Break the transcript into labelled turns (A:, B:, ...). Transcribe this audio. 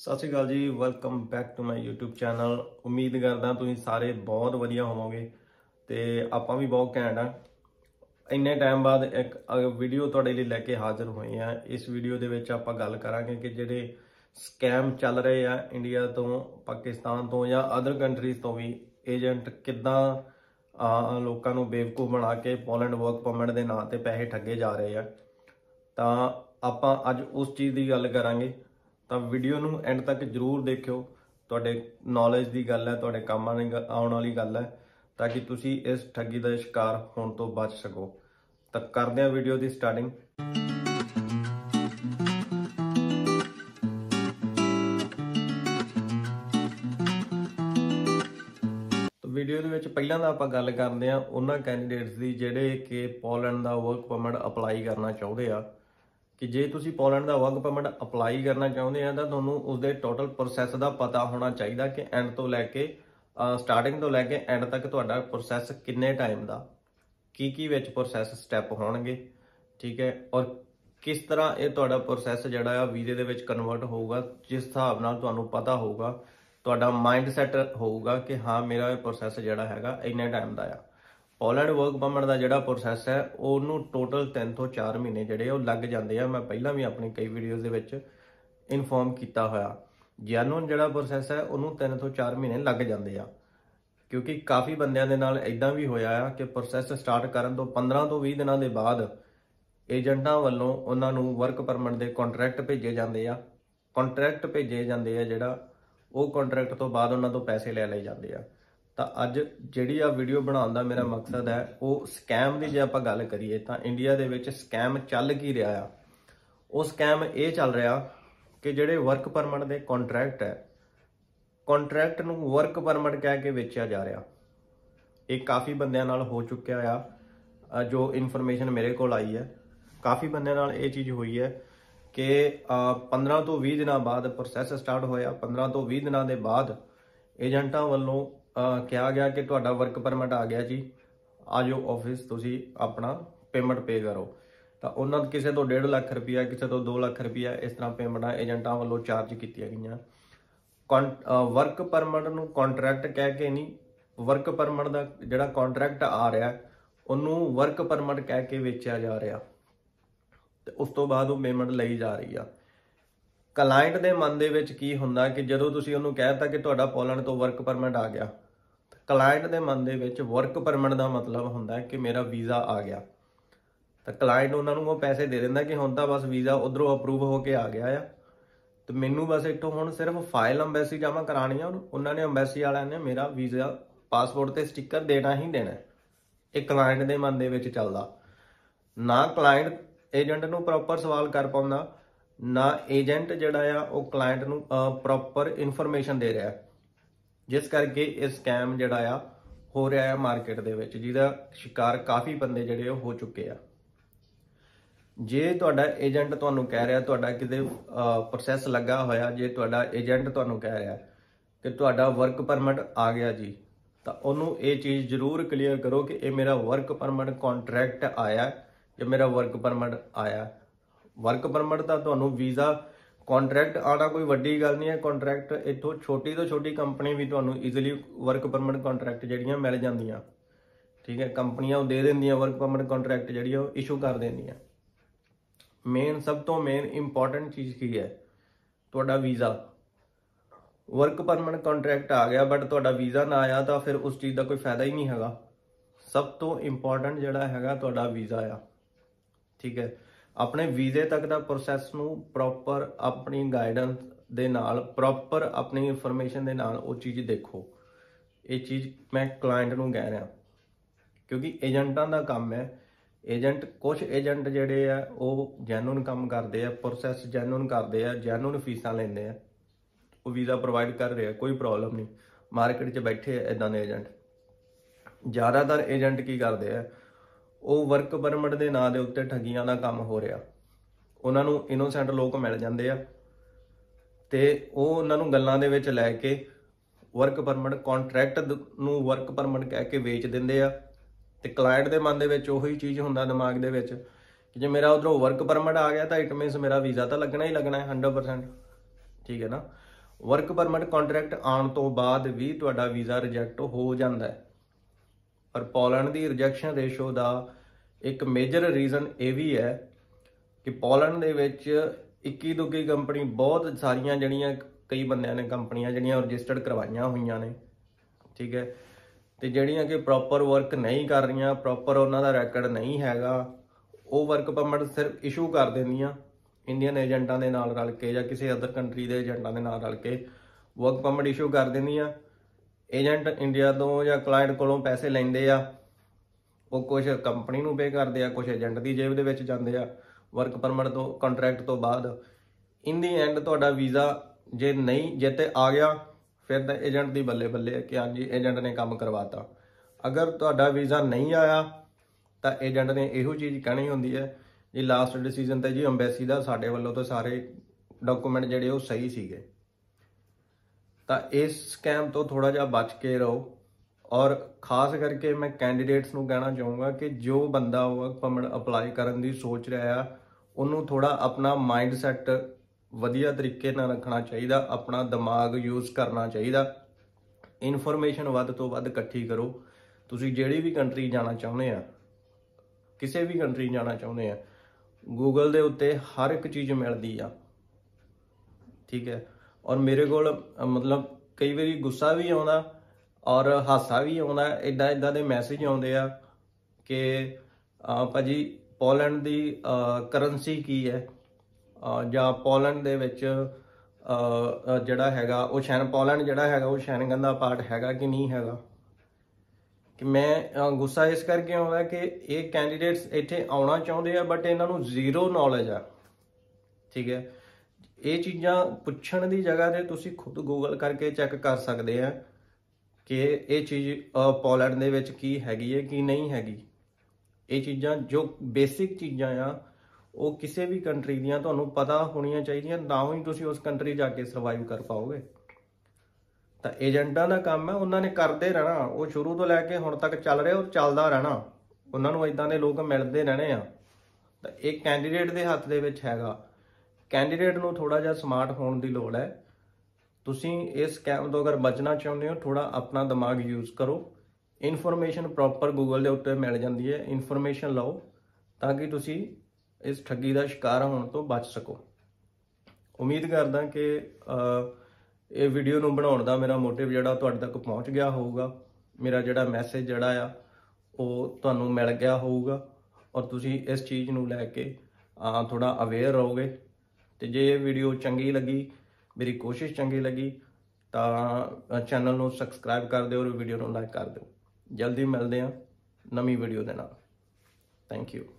A: ਸਤਿ ਸ਼੍ਰੀ ਅਕਾਲ ਜੀ। Welcome back to my YouTube channel. ਉਮੀਦ ਕਰਦਾ ਤੁਸੀਂ ਸਾਰੇ ਬਹੁਤ ਵਧੀਆ ਹੋਵੋਗੇ ਤੇ ਆਪਾਂ ਵੀ ਬਹੁਤ ਘੈਂਟ ਆ। ਇੰਨੇ ਟਾਈਮ ਬਾਅਦ ਇੱਕ ਵੀਡੀਓ ਤੁਹਾਡੇ ਲਈ ਲੈ ਕੇ ਹਾਜ਼ਰ ਹੋਏ ਆ। ਇਸ ਵੀਡੀਓ ਦੇ ਵਿੱਚ ਆਪਾਂ ਗੱਲ ਕਰਾਂਗੇ ਕਿ ਜਿਹੜੇ ਸਕੈਮ ਚੱਲ ਰਹੇ ਆ ਇੰਡੀਆ ਤੋਂ, ਪਾਕਿਸਤਾਨ ਤੋਂ ਜਾਂ ਅਦਰ ਕੰਟਰੀਜ਼ ਤੋਂ ਵੀ ਏਜੰਟ ਕਿੱਦਾਂ ਲੋਕਾਂ ਨੂੰ ਬੇਵਕੂਫ ਬਣਾ ਕੇ ਪੋਲੈਂਡ ਵਰਕ ਪਰਮਿਟ ਦੇ ਨਾਂ ਤੇ ਪੈਸੇ ਠੱਗੇ ਜਾ ਰਹੇ ਆ। ਤਾਂ ਆਪਾਂ ਅੱਜ ਉਸ ਚੀਜ਼ ਦੀ ਗੱਲ ਕਰਾਂਗੇ। ਤਾਂ ਵੀਡੀਓ ਨੂੰ ਐਂਡ ਤੱਕ ਜ਼ਰੂਰ ਦੇਖਿਓ। ਤੁਹਾਡੇ ਨੌਲੇਜ ਦੀ ਗੱਲ ਹੈ, ਤੁਹਾਡੇ ਕੰਮ ਆਉਣ ਵਾਲੀ ਗੱਲ ਹੈ, ਤਾਂ ਕਿ ਤੁਸੀਂ ਇਸ ਠੱਗੀ ਦਾ ਸ਼ਿਕਾਰ ਹੋਣ ਤੋਂ ਬਚ ਸਕੋ। ਤਾਂ ਕਰਦੇ ਹਾਂ ਵੀਡੀਓ ਦੀ ਸਟਾਰਟਿੰਗ। ਵੀਡੀਓ ਦੇ ਵਿੱਚ ਪਹਿਲਾਂ ਤਾਂ ਆਪਾਂ ਗੱਲ ਕਰਦੇ ਹਾਂ ਉਹਨਾਂ ਕੈਂਡੀਡੇਟਸ ਦੀ ਜਿਹੜੇ ਕਿ ਪੋਲੈਂਡ ਦਾ ਵਰਕ ਪਰਮਿਟ ਅਪਲਾਈ ਕਰਨਾ ਚਾਹੁੰਦੇ ਆ। ਕਿ ਜੇ ਤੁਸੀਂ ਪੋਲੈਂਡ ਦਾ ਵਰਕ ਪਰਮਿਟ ਅਪਲਾਈ ਕਰਨਾ ਚਾਹੁੰਦੇ ਆ ਤਾਂ ਤੁਹਾਨੂੰ ਉਸਦੇ ਟੋਟਲ ਪ੍ਰੋਸੈਸ ਦਾ ਪਤਾ ਹੋਣਾ ਚਾਹੀਦਾ ਕਿ ਐਂਡ ਤੋਂ ਲੈ ਕੇ ਸਟਾਰਟਿੰਗ ਤੋਂ ਲੈ ਕੇ ਐਂਡ ਤੱਕ ਤੁਹਾਡਾ ਪ੍ਰੋਸੈਸ ਕਿੰਨੇ ਟਾਈਮ ਦਾ, ਕੀ ਵਿੱਚ ਪ੍ਰੋਸੈਸ ਸਟੈਪ ਹੋਣਗੇ, ਠੀਕ ਹੈ। ਔਰ ਕਿਸ ਤਰ੍ਹਾਂ ਇਹ ਤੁਹਾਡਾ ਪ੍ਰੋਸੈਸ ਜਿਹੜਾ ਆ ਵੀਜ਼ੇ ਦੇ ਵਿੱਚ ਕਨਵਰਟ ਹੋਊਗਾ, ਜਿਸ ਹਿਸਾਬ ਨਾਲ ਤੁਹਾਨੂੰ ਪਤਾ ਹੋਊਗਾ, ਤੁਹਾਡਾ ਮਾਈਂਡ ਸੈਟ ਹੋਊਗਾ ਕਿ ਹਾਂ ਮੇਰਾ ਇਹ ਪ੍ਰੋਸੈਸ ਜਿਹੜਾ ਹੈਗਾ ਇੰਨੇ ਟਾਈਮ ਦਾ ਆ। ਪੋਲੈਂਡ ਵਰਕ ਪਰਮਿਟ ਦਾ ਜਿਹੜਾ ਪ੍ਰੋਸੈਸ ਹੈ ਉਹਨੂੰ ਟੋਟਲ 3 ਤੋਂ 4 ਮਹੀਨੇ ਜਿਹੜੇ ਉਹ ਲੱਗ ਜਾਂਦੇ ਆ। ਮੈਂ ਪਹਿਲਾਂ ਵੀ ਆਪਣੀ ਕਈ ਵੀਡੀਓਜ਼ ਦੇ ਵਿੱਚ ਇਨਫੋਰਮ ਕੀਤਾ ਹੋਇਆ। ਜੈਨੂਨ ਜਿਹੜਾ ਪ੍ਰੋਸੈਸ ਹੈ ਉਹਨੂੰ 3 ਤੋਂ 4 ਮਹੀਨੇ ਲੱਗ ਜਾਂਦੇ ਆ, ਕਿਉਂਕਿ ਕਾਫੀ ਬੰਦਿਆਂ ਦੇ ਨਾਲ ਇਦਾਂ ਵੀ ਹੋਇਆ ਆ ਕਿ ਪ੍ਰੋਸੈਸ ਸਟਾਰਟ ਕਰਨ ਤੋਂ 15 ਤੋਂ 20 ਦਿਨਾਂ ਦੇ ਬਾਅਦ ਏਜੰਟਾਂ ਵੱਲੋਂ ਉਹਨਾਂ ਨੂੰ ਵਰਕ ਪਰਮਿਟ ਦੇ ਕੰਟਰੈਕਟ ਭੇਜੇ ਜਾਂਦੇ ਆ। ਕੰਟਰੈਕਟ ਭੇਜੇ ਜਾਂਦੇ ਆ ਜਿਹੜਾ ਉਹ ਕੰਟਰੈਕਟ ਤੋਂ ਬਾਅਦ ਉਹਨਾਂ ਤੋਂ ਪੈਸੇ ਲੈ ਲਏ ਜਾਂਦੇ ਆ। ਤਾਂ ਅੱਜ ਜਿਹੜੀ ਆ ਵੀਡੀਓ ਬਣਾਉਣ ਦਾ ਮੇਰਾ ਮਕਸਦ ਹੈ ਉਹ ਸਕੈਮ ਦੀ ਜੇ ਆਪਾਂ ਗੱਲ ਕਰੀਏ ਤਾਂ ਇੰਡੀਆ ਦੇ ਵਿੱਚ ਸਕੈਮ ਚੱਲ ਕੀ ਰਿਹਾ ਆ। ਉਹ ਸਕੈਮ ਇਹ ਚੱਲ ਰਿਹਾ ਕਿ ਜਿਹੜੇ ਵਰਕ ਪਰਮਿਟ ਦੇ ਕੰਟਰੈਕਟ ਹੈ, ਕੰਟਰੈਕਟ ਨੂੰ ਵਰਕ ਪਰਮਿਟ ਕਹਿ ਕੇ ਵੇਚਿਆ ਜਾ ਰਿਹਾ। ਇਹ ਕਾਫੀ ਬੰਦਿਆਂ ਨਾਲ ਹੋ ਚੁੱਕਿਆ ਆ। ਜੋ ਇਨਫੋਰਮੇਸ਼ਨ ਮੇਰੇ ਕੋਲ ਆਈ ਹੈ, ਕਾਫੀ ਬੰਦਿਆਂ ਨਾਲ ਇਹ ਚੀਜ਼ ਹੋਈ ਹੈ ਕਿ 15 ਤੋਂ 20 ਦਿਨਾਂ ਬਾਅਦ ਪ੍ਰੋਸੈਸ ਸਟਾਰਟ ਹੋਇਆ। 15 ਤੋਂ 20 ਦਿਨਾਂ ਦੇ ਬਾਅਦ ਏਜੰਟਾਂ ਵੱਲੋਂ ਕਿਹਾ ਗਿਆ ਕਿ ਤੁਹਾਡਾ ਵਰਕ ਪਰਮਿਟ ਆ ਗਿਆ ਜੀ, ਆ ਜਾਓ ਆਫਿਸ, ਤੁਸੀਂ ਆਪਣਾ ਪੇਮੈਂਟ ਪੇ ਕਰੋ। ਤਾਂ ਉਹਨਾਂ ਕਿਸੇ ਤੋਂ 1.5 ਲੱਖ ਰੁਪਇਆ, ਕਿਸੇ ਤੋਂ 2 ਲੱਖ ਰੁਪਇਆ, ਇਸ ਤਰ੍ਹਾਂ ਪੇਮੈਂਟਾਂ ਏਜੰਟਾਂ ਵੱਲੋਂ ਚਾਰਜ ਕੀਤੀਆਂ ਗਈਆਂ। ਵਰਕ ਪਰਮਿਟ ਨੂੰ ਕੰਟਰੈਕਟ ਕਹਿ ਕੇ ਨਹੀਂ, ਵਰਕ ਪਰਮਿਟ ਦਾ ਜਿਹੜਾ ਕੰਟਰੈਕਟ ਆ ਰਿਹਾ ਉਹਨੂੰ ਵਰਕ ਪਰਮਿਟ ਕਹਿ ਕੇ ਵੇਚਿਆ ਜਾ ਰਿਹਾ ਤੇ ਉਸ ਤੋਂ ਬਾਅਦ ਉਹ ਪੇਮੈਂਟ ਲਈ ਜਾ ਰਹੀ ਆ। ਕਲਾਇੰਟ ਦੇ ਮਨ ਦੇ ਵਿੱਚ ਕੀ ਹੁੰਦਾ ਕਿ ਜਦੋਂ ਤੁਸੀਂ ਉਹਨੂੰ ਕਹਿ ਦਿੱਤਾ ਕਿ ਤੁਹਾਡਾ ਪੋਲੈਂਡ ਤੋਂ ਵਰਕ ਪਰਮਿਟ ਆ ਗਿਆ, ਕਲਾਇੰਟ ਦੇ ਮਨ ਦੇ ਵਿੱਚ ਵਰਕ ਪਰਮਿਟ ਦਾ ਮਤਲਬ ਹੁੰਦਾ ਕਿ ਮੇਰਾ ਵੀਜ਼ਾ ਆ ਗਿਆ। ਤਾਂ ਕਲਾਇੰਟ ਉਹਨਾਂ ਨੂੰ ਉਹ ਪੈਸੇ ਦੇ ਦਿੰਦਾ ਕਿ ਹੁਣ ਤਾਂ ਬਸ ਵੀਜ਼ਾ ਉਧਰੋਂ ਅਪਰੂਵ ਹੋ ਕੇ ਆ ਗਿਆ ਆ ਤੇ ਮੈਨੂੰ ਬਸ ਇੱਥੋਂ ਹੁਣ ਸਿਰਫ ਫਾਈਲ ਅੰਬੈਸੀ ਜਮ੍ਹਾਂ ਕਰਾਉਣੀ ਆ। ਉਹਨਾਂ ਨੇ ਅੰਬੈਸੀ ਵਾਲਿਆਂ ਨੇ ਮੇਰਾ ਵੀਜ਼ਾ ਪਾਸਪੋਰਟ ਤੇ ਸਟicker ਦੇਣਾ ਹੀ ਦੇਣਾ। ਇਹ ਕਲਾਇੰਟ ਦੇ ਮਨ ਦੇ ਵਿੱਚ ਚੱਲਦਾ। ਨਾ ਕਲਾਇੰਟ ਏਜੰਟ ਨੂੰ ਪ੍ਰੋਪਰ ਸਵਾਲ ਕਰ ਪਾਉਂਦਾ, ਨਾ ਏਜੰਟ ਜਿਹੜਾ ਆ ਉਹ ਕਲਾਇੰਟ ਨੂੰ ਪ੍ਰੋਪਰ ਇਨਫੋਰਮੇਸ਼ਨ ਦੇ ਰਿਹਾ, ਜਿਸ ਕਰਕੇ ਇਹ ਸਕੈਮ ਜਿਹੜਾ ਆ ਹੋ ਰਿਹਾ ਆ ਮਾਰਕੀਟ ਦੇ ਵਿੱਚ, ਜਿਹਦਾ ਸ਼ਿਕਾਰ ਕਾਫੀ ਬੰਦੇ ਜਿਹੜੇ ਉਹ ਹੋ ਚੁੱਕੇ ਆ। ਜੇ ਤੁਹਾਡਾ ਏਜੰਟ ਤੁਹਾਨੂੰ ਕਹਿ ਰਿਹਾ ਤੁਹਾਡਾ ਕਿਤੇ ਪ੍ਰੋਸੈਸ ਲੱਗਾ ਹੋਇਆ, ਜੇ ਤੁਹਾਡਾ ਏਜੰਟ ਤੁਹਾਨੂੰ ਕਹਿ ਰਿਹਾ ਕਿ ਤੁਹਾਡਾ ਵਰਕ ਪਰਮਿਟ ਆ ਗਿਆ ਜੀ, ਤਾਂ ਉਹਨੂੰ ਇਹ ਚੀਜ਼ ਜ਼ਰੂਰ ਕਲੀਅਰ ਕਰੋ ਕਿ ਇਹ ਮੇਰਾ ਵਰਕ ਪਰਮਿਟ ਕੰਟਰੈਕਟ ਆਇਆ ਜਾਂ ਮੇਰਾ ਵਰਕ ਪਰਮਿਟ ਆਇਆ। ਵਰਕ ਪਰਮਿਟ ਦਾ ਤੁਹਾਨੂੰ ਵੀਜ਼ਾ ਕੰਟਰੈਕਟ ਆਉਣਾ ਕੋਈ ਵੱਡੀ ਗੱਲ ਨਹੀਂ ਹੈ। ਕੰਟਰੈਕਟ ਇੱਥੋਂ ਛੋਟੀ ਤੋਂ ਛੋਟੀ ਕੰਪਨੀ ਵੀ ਤੁਹਾਨੂੰ ਈਜ਼ੀਲੀ ਵਰਕ ਪਰਮਿਟ ਕੰਟਰੈਕਟ ਜਿਹੜੀਆਂ ਮਿਲ ਜਾਂਦੀਆਂ, ਠੀਕ ਹੈ। ਕੰਪਨੀਆਂ ਉਹ ਦੇ ਦਿੰਦੀਆਂ ਵਰਕ ਪਰਮਿਟ ਕੰਟਰੈਕਟ ਜਿਹੜੀ ਉਹ ਇਸ਼ੂ ਕਰ ਦਿੰਦੀਆਂ। ਸਭ ਤੋਂ ਮੇਨ ਇੰਪੋਰਟੈਂਟ ਚੀਜ਼ ਕੀ ਹੈ? ਤੁਹਾਡਾ ਵੀਜ਼ਾ। ਵਰਕ ਪਰਮਿਟ ਕੰਟਰੈਕਟ ਆ ਗਿਆ ਬਟ ਤੁਹਾਡਾ ਵੀਜ਼ਾ ਨਾ ਆਇਆ ਤਾਂ ਫਿਰ ਉਸ ਚੀਜ਼ ਦਾ ਕੋਈ ਫਾਇਦਾ ਹੀ ਨਹੀਂ ਹੈਗਾ। ਸਭ ਤੋਂ ਇੰਪੋਰਟੈਂਟ ਜਿਹੜਾ ਹੈਗਾ ਤੁਹਾਡਾ ਵੀਜ਼ਾ ਆ, ਠੀਕ ਹੈ। ਆਪਣੇ ਵੀਜ਼ੇ ਤੱਕ ਦਾ ਪ੍ਰੋਸੈਸ ਨੂੰ ਪ੍ਰੋਪਰ ਆਪਣੀ ਗਾਈਡੈਂਸ ਦੇ ਨਾਲ, ਪ੍ਰੋਪਰ ਆਪਣੀ ਇਨਫੋਰਮੇਸ਼ਨ ਦੇ ਨਾਲ ਉਹ ਚੀਜ਼ ਦੇਖੋ। ਇਹ ਚੀਜ਼ ਮੈਂ ਕਲਾਇੰਟ ਨੂੰ ਕਹਿ ਰਿਹਾ, ਕਿਉਂਕਿ ਏਜੰਟਾਂ ਦਾ ਕੰਮ ਹੈ। ਕੁਝ ਏਜੰਟ ਜਿਹੜੇ ਆ ਉਹ ਜੈਨੂਨ ਕੰਮ ਕਰਦੇ ਆ, ਪ੍ਰੋਸੈਸ ਜੈਨੂਨ ਕਰਦੇ ਆ, ਜੈਨੂਨ ਫੀਸਾਂ ਲੈਂਦੇ ਆ, ਉਹ ਵੀਜ਼ਾ ਪ੍ਰੋਵਾਈਡ ਕਰ ਰਹੇ ਆ, ਕੋਈ ਪ੍ਰੋਬਲਮ ਨਹੀਂ। ਮਾਰਕੀਟ 'ਚ ਬੈਠੇ ਆ ਇੱਦਾਂ ਦੇ ਏਜੰਟ। ਜ਼ਿਆਦਾਤਰ ਏਜੰਟ ਕੀ ਕਰਦੇ ਆ, ਉਹ ਵਰਕ ਪਰਮਿਟ ਦੇ ਨਾਂ ਦੇ ਉੱਤੇ ਠੱਗੀਆਂ ਦਾ ਕੰਮ ਹੋ ਰਿਹਾ। ਉਹਨਾਂ ਨੂੰ ਇਨੋਸੈਂਟ ਲੋਕ ਮਿਲ ਜਾਂਦੇ ਆ ਤੇ ਉਹ ਉਹਨਾਂ ਨੂੰ ਗੱਲਾਂ ਦੇ ਵਿੱਚ ਲੈ ਕੇ ਵਰਕ ਪਰਮਿਟ ਕੰਟਰੈਕਟ ਨੂੰ ਵਰਕ ਪਰਮਿਟ ਕਹਿ ਕੇ ਵੇਚ ਦਿੰਦੇ ਆ। ਤੇ ਕਲਾਇੰਟ ਦੇ ਮਨ ਦੇ ਵਿੱਚ ਉਹੀ ਚੀਜ਼ ਹੁੰਦਾ ਦਿਮਾਗ ਦੇ ਵਿੱਚ ਕਿ ਜੇ ਮੇਰਾ ਉਧਰੋਂ ਵਰਕ ਪਰਮਿਟ ਆ ਗਿਆ ਤਾਂ ਇਟ ਮੀਨਸ ਮੇਰਾ ਵੀਜ਼ਾ ਤਾਂ ਲੱਗਣਾ ਹੀ ਲੱਗਣਾ ਹੈ 100%, ਠੀਕ ਹੈ ਨਾ। वर्क परमिट कॉन्ट्रैक्ट आने तो बाद भी तुहाडा वीज़ा रिजैक्ट हो जाता है। पर पोलैंड की रिजैक्शन रेशो का एक मेजर रीज़न ये भी है कि पोलैंड दे विच इक्की दुक्की कंपनी बहुत सारिया जड़ियाँ कई बंदियां ने कंपनियां जड़ियाँ रजिस्टर्ड करवाइया हुई ने, ठीक है, तो जड़ियाँ कि प्रॉपर वर्क नहीं कर रही, प्रॉपर उन्होंने रैकड नहीं हैगा, वो वर्क परमिट सिर्फ इशू कर देंदियां इंडियन एजेंटां दे नाल रल के या किसी अदर कंट्री के एजेंटां दे नाल रल के वर्क परमिट इशू कर देंदियां। एजेंट इंडिया तो या क्लाइंट कोलों पैसे लेंदे आ, वो कुछ कंपनी नूं पे करदे आ, कुछ एजेंट की जेब दे विच जांदे आ। वर्क परमिट तो कॉन्ट्रैक्ट तो बाद इन दी एंड तुहाडा वीज़ा जे नहीं जे ते आ गया फिर तो एजेंट की बल्ले बल्ले है कि हाँ जी एजेंट ने काम करवाता। अगर तुहाडा वीज़ा नहीं आया तो एजेंट ने इहो चीज़ कहनी होंदी है जी लास्ट डिसीजन तो जी अंबैसी का साडे वालों तो सारे डॉकूमेंट जिहड़े वो सही सीगे। तो इस स्कैम तो थोड़ा जिहा बच के रहो। और खास करके मैं कैंडीडेट्स नूं कहना चाहूँगा कि जो बंदा वर्क परमिट अप्लाई करन दी सोच रहा है उन्होंने थोड़ा अपना माइंड सैट वधिया तरीके नाल रखना चाहिए, अपना दिमाग यूज़ करना चाहिए। इनफॉर्मेशन वध तो वध इकट्ठी करो। तुसीं जिहड़ी भी कंट्री जाना चाहुंदे आ, किसी भी कंट्री जाना चाहुंदे आ, गूगल दे उत्ते हर एक चीज़ मिलती आ, ठीक है। और मेरे को मतलब कई बारी गुस्सा भी आता और हासा भी आता, इदा इदा दे मैसेज आते हैं कि भाजी पोलैंड की करंसी की है ਜਾਂ पोलैंड ਦੇ ਵਿੱਚ ਜਿਹੜਾ ਹੈਗਾ ਉਹ पोलैंड ਜਿਹੜਾ ਹੈਗਾ ਉਹ ਸ਼ੈਂਗਨ ਦਾ ਪਾਰਟ ਹੈਗਾ कि नहीं हैगा। कि मैं गुस्सा इस करके आਉਂਦਾ कि ये कैंडीडेट्स ਇੱਥੇ ਆਉਣਾ ਚਾਹੁੰਦੇ ਆ बट ਇਹਨਾਂ ਨੂੰ ਜ਼ੀਰੋ नॉलेज ਆ, ठीक है। ये चीज़ां पुछण ਦੀ जगह ਤੇ ਤੁਸੀਂ खुद गूगल करके चेक कर सकते हैं कि ये चीज़ पोलैंड ਦੇ ਵਿੱਚ ਕੀ हैगी है कि नहीं हैगी। ये चीज़ां जो बेसिक चीज़ां आ वो किसी भी कंट्री दियां तुहानूं पता होनियां चाहिए, ना ही तुसीं उस कंट्री जाके सर्वाइव कर पाओगे। तो एजेंटां दा काम है उन्होंने करते रहना, वो शुरू तो लैके हुण तक चल रहा और चलता रहना, उन्होंने इदां दे लोग मिलते रहने आ। तो एक कैंडीडेट के हत्थ दे विच हैगा, कैंडीडेट नूं थोड़ा जिहा स्मार्ट होने की लोड़ है। तुसीं इस स्कैम तो अगर बचना चाहुंदे हो थोड़ा अपना दिमाग यूज़ करो। इनफॉर्मेशन प्रॉपर गूगल के उत्ते मिल जाती है, इनफॉर्मेशन लो ताकि तुसीं इस ठगी का शिकार होने तो बच सको। उम्मीद करदा कि ये वीडियो नूं बनाउण दा मेरा मोटिव जिहड़ा तुहाडे तक पहुँच गया होगा, मेरा जिहड़ा मैसेज जिहड़ा आ वो तुहानूं मिल गया होगा और तुसीं इस चीज़ नूं लैके थोड़ा अवेयर रहोगे। तो जे ये वीडियो चंगी लगी, मेरी कोशिश चंगी लगी तो चैनल नूं सबसक्राइब कर दिओ और वीडियो नूं लाइक कर दिओ। जल्दी मिलते हैं नवीं वीडियो दे नाल। Thank you.